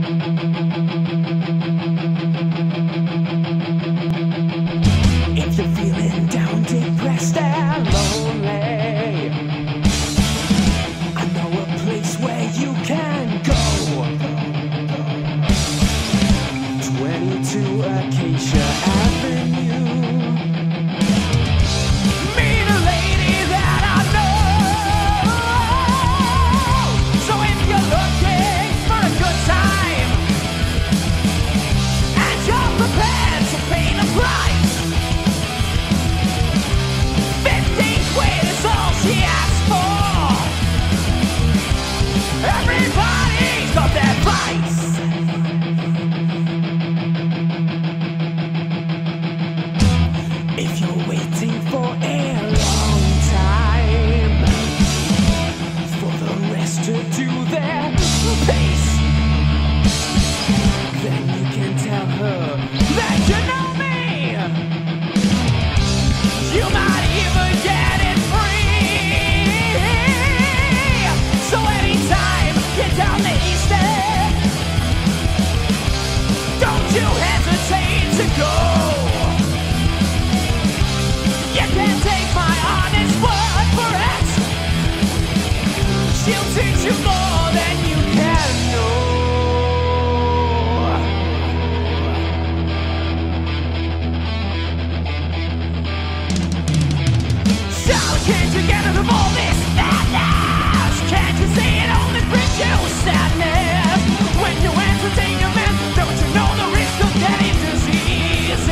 If you're feeling down, depressed and lonely, I know a place where you can go. 22 Acacia Avenue. Meet a lady that I know. So if you're looking for a good time and you're prepared to pay the price, 15 quid is all she asks for. Everybody's got their price. If you're waiting for a long time for the rest to do their piece, then you can tell her that you know me. You might even get it free. So anytime you're down the east end, don't you hesitate to go. You can't take my honest word for it. She'll teach you more than you can know. So can't you get rid of all this madness? Can't you see it only brings you sadness? When you entertain your man, don't you know the risk of getting disease?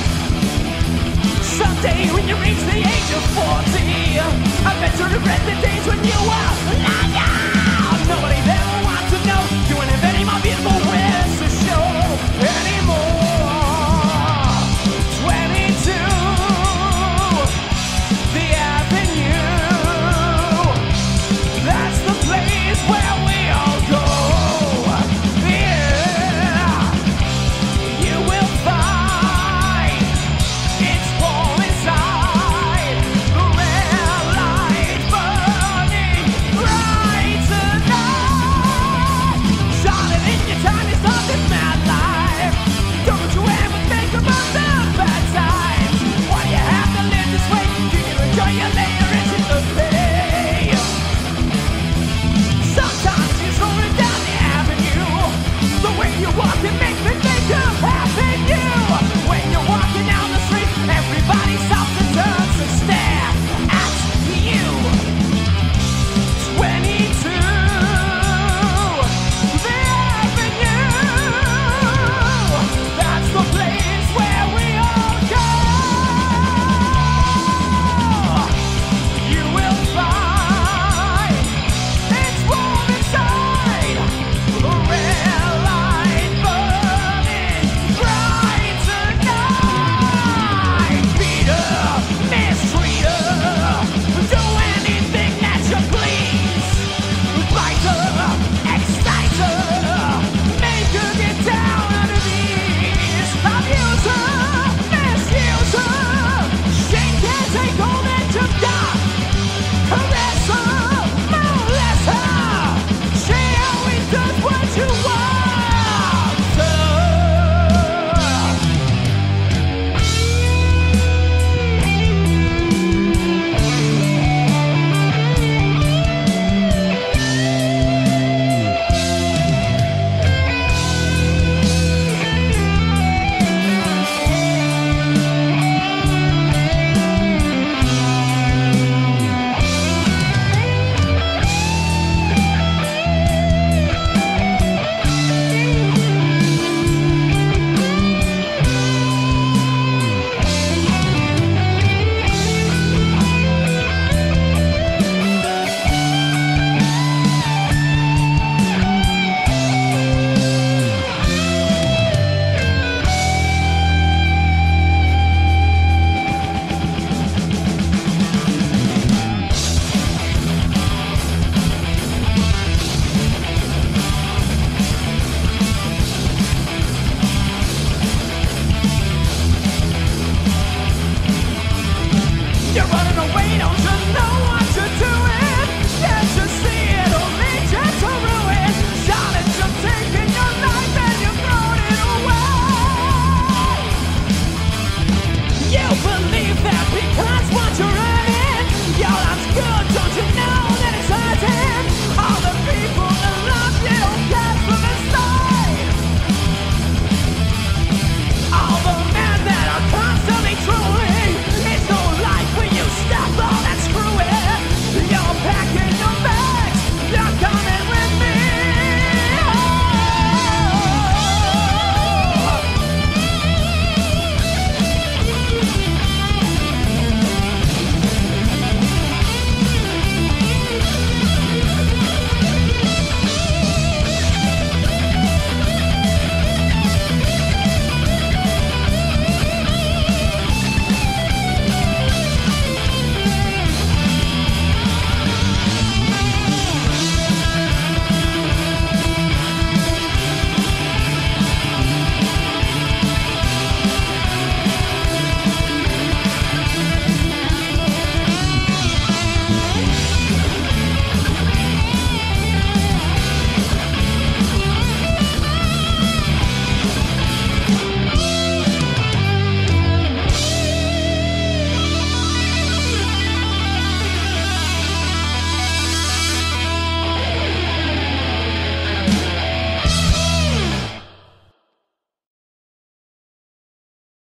Someday when you reach the age of 40, I bet you regret the days when you were younger. Nobody's ever wants to know doing if any more beautiful wears to show anymore. 22, the Avenue. That's the place where we all go. Yeah, you will find it's warm inside. The red light burning bright tonight. Charlotte, in your tiny start this mad life. Don't you ever think about the bad times. Why you have to live this way? You can enjoy your later into the pay. Sometimes you're rolling down the avenue. The way you walk it makes